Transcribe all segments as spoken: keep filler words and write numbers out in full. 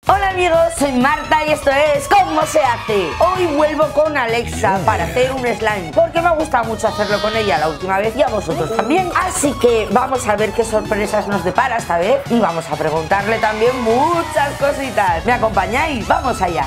Hola amigos, soy Marta y esto es ¿Cómo se hace? Hoy vuelvo con Alexa para hacer un slime porque me gusta mucho hacerlo con ella la última vez y a vosotros también. Así que vamos a ver qué sorpresas nos depara esta vez y vamos a preguntarle también muchas cositas. ¿Me acompañáis? ¡Vamos allá!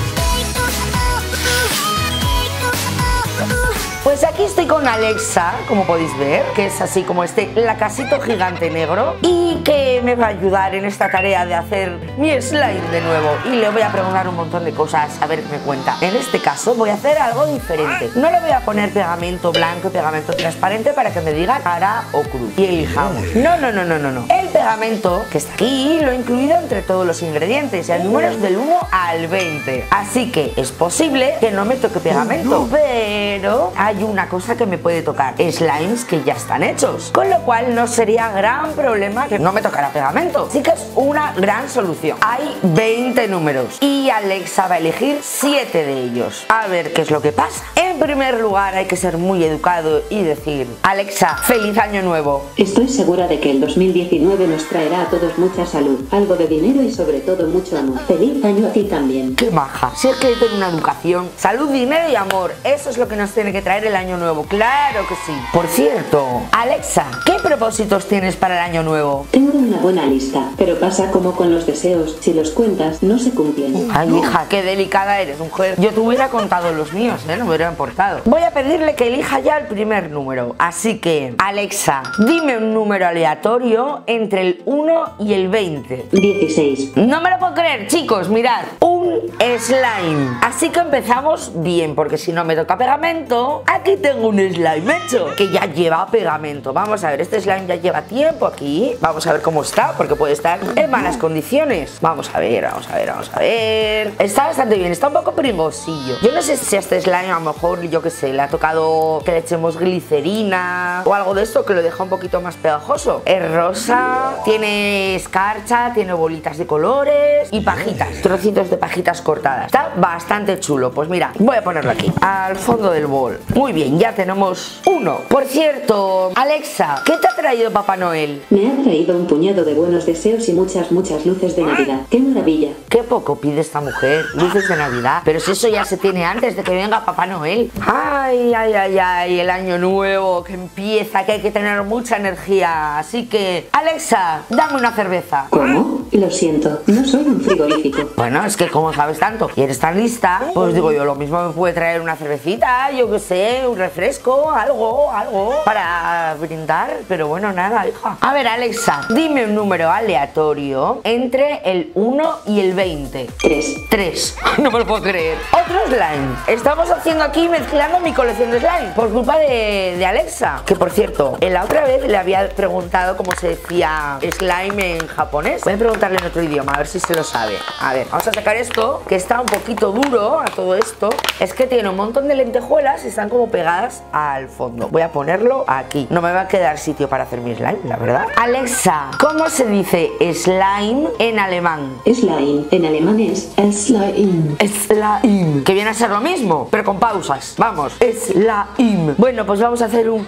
Pues aquí estoy con Alexa, como podéis ver, que es así como este lacasito gigante negro y que me va a ayudar en esta tarea de hacer mi slime de nuevo. Y le voy a preguntar un montón de cosas, a ver qué me cuenta. En este caso voy a hacer algo diferente. No le voy a poner pegamento blanco y pegamento transparente para que me diga cara o cruz y elijamos. No, no, no, no, no, no. El pegamento que está aquí lo he incluido entre todos los ingredientes y el número es del uno al veinte. Así que es posible que no me toque pegamento, pero hay una cosa que me puede tocar: slimes que ya están hechos, con lo cual no sería gran problema que no me tocara pegamento. Sí que es una gran solución. Hay veinte números y Alexa va a elegir siete de ellos. A ver qué es lo que pasa. En primer lugar hay que ser muy educado y decir: Alexa, feliz año nuevo. Estoy segura de que el dos mil diecinueve nos traerá a todos mucha salud, algo de dinero y sobre todo mucho amor. Feliz año a ti también. Qué maja. Si es que tiene una educación, salud, dinero y amor. Eso es lo que nos tiene que traer el año nuevo. Claro que sí. Por cierto, Alexa, ¿qué propósitos tienes para el año nuevo? Tengo una buena lista, pero pasa como con los deseos. Si los cuentas, no se cumplen. Ay, hija, qué delicada eres, mujer. Yo te hubiera contado los míos, ¿eh? No me hubiera importado. Voy a pedirle que elija ya el primer número. Así que, Alexa, dime un número aleatorio entre el uno y el veinte. dieciséis. No me lo puedo creer, chicos, mirad. Un slime. Así que empezamos bien, porque si no me toca pegamento, aquí tengo un slime hecho que ya lleva pegamento. Vamos a ver, este slime ya lleva tiempo aquí. Vamos a ver cómo está, porque puede estar en malas condiciones. Vamos a ver, vamos a ver, vamos a ver. Está bastante bien, está un poco pringosillo. Yo no sé si a este slime a lo mejor, yo que sé, le ha tocado que le echemos glicerina o algo de esto que lo deja un poquito más pegajoso. Es rosa, tiene escarcha, tiene bolitas de colores y pajitas, trocitos de pajitas cortadas. Está bastante chulo. Pues mira, voy a ponerlo aquí, al fondo del bol. Muy bien, ya tenemos uno. Por cierto, Alexa, ¿qué te ha traído Papá Noel? Me ha traído un puñado de buenos deseos y muchas, muchas luces de Navidad. ¡Qué maravilla! Qué poco pide esta mujer, luces de Navidad. Pero si eso ya se tiene antes de que venga Papá Noel. Ay, ay, ay, ay, el año nuevo que empieza, que hay que tener mucha energía. Así que, Alexa, dame una cerveza. ¿Cómo? Lo siento, no soy un frigorífico. Bueno, es que como sabes tanto y eres tan lista, pues digo yo, lo mismo me puede traer una cervecita, yo que sé, un refresco, algo, algo para brindar. Pero bueno, nada, hija. A ver, Alexa, dime un número aleatorio entre el uno y el veinte. tres. tres. No me lo puedo creer. Otro slime. Estamos haciendo aquí, mezclando mi colección de slime por culpa de, de Alexa. Que por cierto, en la otra vez le había preguntado cómo se decía slime en japonés. Voy a preguntarle en otro idioma, a ver si se lo sabe. A ver, vamos a sacar esto, que está un poquito duro a todo esto. Es que tiene un montón de lentejuelas y están como pegadas al fondo. Voy a ponerlo aquí. No me va a quedar sitio para hacer mi slime, la verdad. Alexa, ¿cómo se dice slime en alemán? Slime en alemán es slime. Slime. Que viene a ser lo mismo, pero con pausas. Vamos, slime. Bueno, pues vamos a hacer un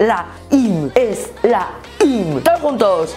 slime. Slime. Todos juntos.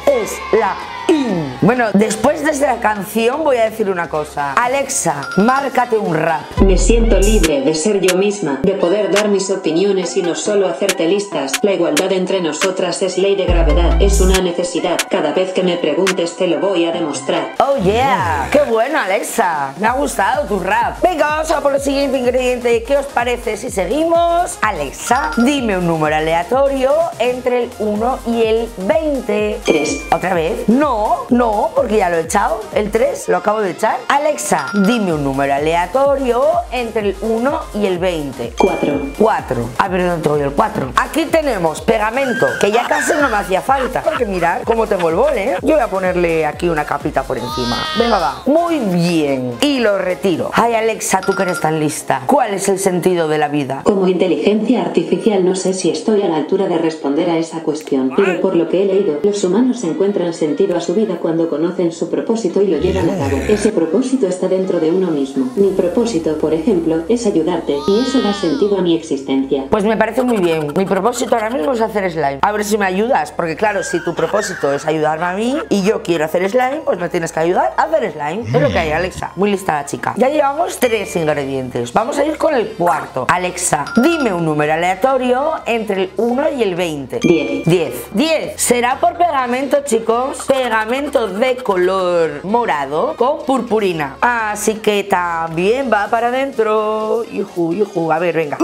Slime. Bueno, después de esta canción voy a decir una cosa. Alexa, márcate un rap. Me siento libre de ser yo misma, de poder dar mis opiniones y no solo hacerte listas. La igualdad entre nosotras es ley de gravedad, es una necesidad. Cada vez que me preguntes te lo voy a demostrar. Oh yeah, qué bueno, Alexa. Me ha gustado tu rap. Venga, vamos a por el siguiente ingrediente. ¿Qué os parece si seguimos? Alexa, dime un número aleatorio entre el uno y el veinte. tres. ¿Otra vez? No, no, porque ya lo he echado. El tres lo acabo de echar. Alexa, dime un número aleatorio entre el uno y el veinte. cuatro. cuatro. A ver dónde tengo yo el cuatro. Aquí tenemos pegamento, que ya casi no me hacía falta. Porque mirad cómo tengo el bol, ¿eh? Yo voy a ponerle aquí una capita por encima. Venga, va. Muy bien. Y lo retiro. Ay, Alexa, tú que eres tan lista. ¿Cuál es el sentido de la vida? Como inteligencia artificial no sé si estoy a la altura de responder a esa cuestión, pero por lo lo que he leído, los humanos encuentran sentido a su vida cuando conocen su propósito y lo llevan a cabo. Ese propósito está dentro de uno mismo. Mi propósito, por ejemplo, es ayudarte, y eso da sentido a mi existencia. Pues me parece muy bien. Mi propósito ahora mismo es hacer slime. A ver si me ayudas, porque claro, si tu propósito es ayudarme a mí y yo quiero hacer slime, pues me tienes que ayudar a hacer slime. Es lo que hay, Alexa. Muy lista la chica. Ya llevamos tres ingredientes. Vamos a ir con el cuarto. Alexa, dime un número aleatorio entre el uno y el veinte. diez. diez. diez. Será por pegamento, chicos. Pegamento de color morado con purpurina. Así que también va para adentro. Yujú, yujú. A ver, venga.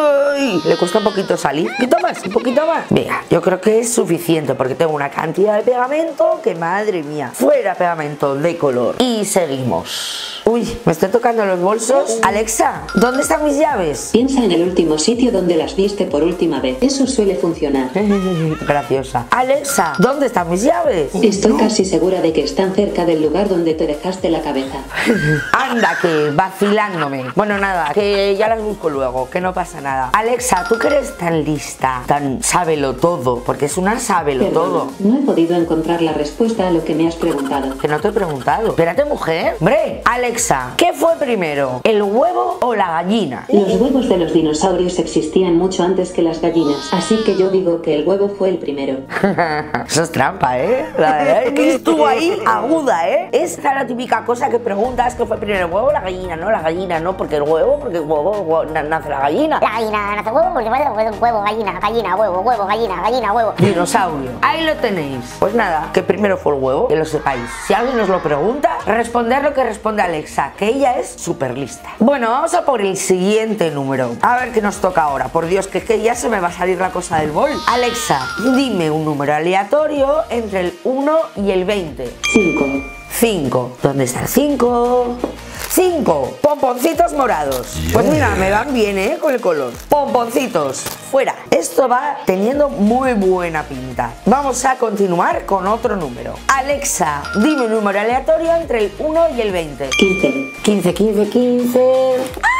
Uy, le cuesta un poquito salir. Un poquito más, un poquito más. Venga, yo creo que es suficiente porque tengo una cantidad de pegamento que madre mía. Fuera pegamento de color. Y seguimos. Uy, me estoy tocando los bolsos. Alexa, ¿dónde están mis llaves? Piensa en el último sitio donde las viste por última vez. Eso suele funcionar. Graciosa. Alexa, ¿dónde están mis llaves? Estoy casi segura de que están cerca del lugar donde te dejaste la cabeza. Anda, que vacilándome. Bueno, nada, que ya las busco luego, que no pasa nada. Alexa, ¿tú que eres tan lista, tan sábelo todo? Porque es una sábelo Perdona, todo. no he podido encontrar la respuesta a lo que me has preguntado. Que no te he preguntado. Espérate, mujer. Hombre, Alexa, ¿qué fue primero? ¿El huevo o la gallina? Los huevos de los dinosaurios existían mucho antes que las gallinas, así que yo digo que el huevo fue el primero. Eso es trampa, ¿eh? La verdad es que estuvo ahí aguda, ¿eh? Esta es la típica cosa que preguntas que fue primero el huevo o la gallina. No, la gallina, no, porque el huevo, porque el huevo, huevo nace la gallina. La gallina nace huevo porque puede un huevo, gallina, gallina, huevo, huevo, gallina, gallina, huevo. Dinosaurio. Ahí lo tenéis. Pues nada, que primero fue el huevo, que lo sepáis. Si alguien os lo pregunta, responder lo que responde Alexa, que ella es súper lista. Bueno, vamos a por el siguiente número. A ver qué nos toca ahora. Por Dios, que, que ya se me va a salir la cosa del bol. Alexa, dime un número aleatorio entre el uno y el veinte. cinco. cinco. ¿Dónde está el cinco? cinco. Pomponcitos morados. Pues mira, me van bien, ¿eh? Con el color. Pomponcitos. Fuera. Esto va teniendo muy buena pinta. Vamos a continuar con otro número. Alexa, dime un número aleatorio entre el uno y el veinte. quince. quince, quince, quince.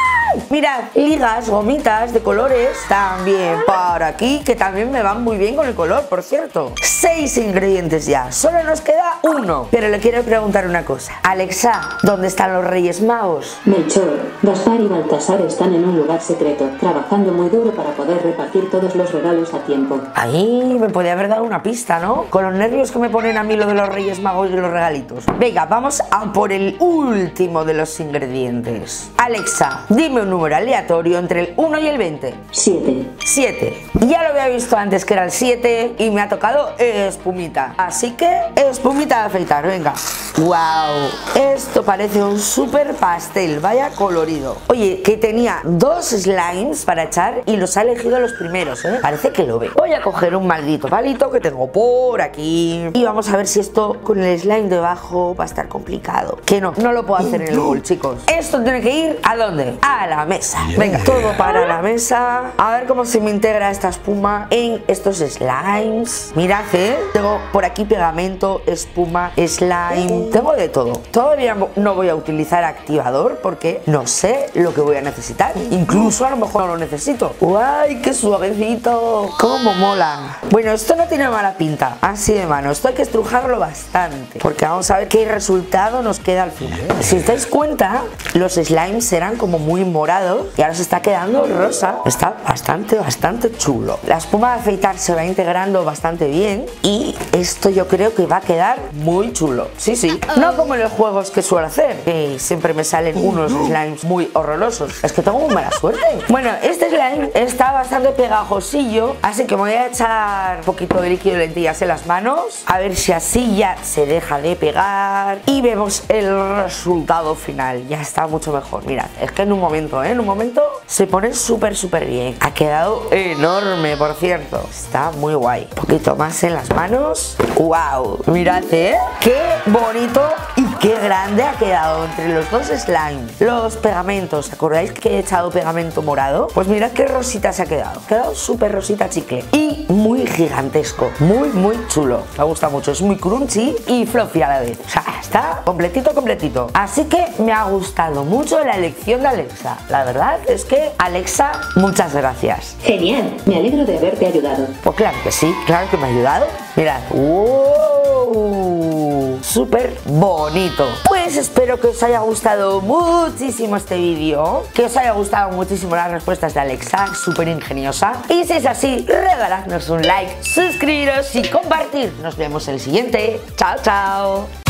Mirad, ligas, gomitas de colores también para aquí, que también me van muy bien con el color, por cierto. Seis ingredientes ya, solo nos queda uno. Pero le quiero preguntar una cosa. Alexa, ¿dónde están los Reyes Magos? Melchor, Gaspar y Baltasar están en un lugar secreto, trabajando muy duro para poder repartir todos los regalos a tiempo. Ahí me podía haber dado una pista, ¿no? Con los nervios que me ponen a mí lo de los Reyes Magos y los regalitos. Venga, vamos a por el último de los ingredientes. Alexa, dime un número aleatorio entre el uno y el veinte. siete. siete. Ya lo había visto antes que era el siete y me ha tocado espumita. Así que espumita de afeitar, venga. ¡Wow! Esto parece un súper pastel, vaya colorido. Oye, que tenía dos slimes para echar y los ha elegido los primeros, ¿eh? Parece que lo ve. Voy a coger un maldito palito que tengo por aquí y vamos a ver si esto con el slime debajo va a estar complicado. Que no, no lo puedo hacer en el bowl, chicos. Esto tiene que ir ¿a dónde? A la mesa. Venga, todo para la mesa. A ver cómo se me integra esta espuma en estos slimes. Mirad, ¿eh? Tengo por aquí pegamento, espuma, slime. Tengo de todo. Todavía no voy a utilizar activador porque no sé lo que voy a necesitar. Incluso a lo mejor no lo necesito. ¡Ay, qué suavecito! ¡Cómo mola! Bueno, esto no tiene mala pinta. Así de mano. Esto hay que estrujarlo bastante porque vamos a ver qué resultado nos queda al final. Si os dais cuenta, los slimes eran como muy morados y ahora se está quedando rosa. Está bastante, bastante chulo. La espuma de afeitar se va integrando bastante bien y esto yo creo que va a quedar muy chulo. Sí, sí. No como en los juegos que suelo hacer, que siempre me salen unos slimes muy horrorosos. Es que tengo muy mala suerte. Bueno, este slime está bastante pegajosillo, así que me voy a echar un poquito de líquido de lentillas en las manos, a ver si así ya se deja de pegar y vemos el resultado final. Ya está mucho mejor. Mirad, es que en un momento, ¿eh? En un momento se pone súper, súper bien. Ha quedado enorme, por cierto. Está muy guay. Un poquito más en las manos. ¡Wow! Mirad, ¿eh? ¡Qué bonito y ¡Qué grande ha quedado entre los dos slime! Los pegamentos, ¿acordáis que he echado pegamento morado? Pues mirad qué rosita se ha quedado. Ha quedado súper rosita chicle. Y muy gigantesco, muy muy chulo. Me gusta mucho, es muy crunchy y fluffy a la vez. O sea, está completito, completito. Así que me ha gustado mucho la elección de Alexa. La verdad es que, Alexa, muchas gracias. Genial, me alegro de haberte ayudado. Pues claro que sí, claro que me ha ayudado. Mirad, ¡wow! Súper bonito. Pues espero que os haya gustado muchísimo este vídeo, que os haya gustado muchísimo las respuestas de Alexa, súper ingeniosa. Y si es así, regaladnos un like, suscribiros y compartir. Nos vemos en el siguiente. Chao, chao.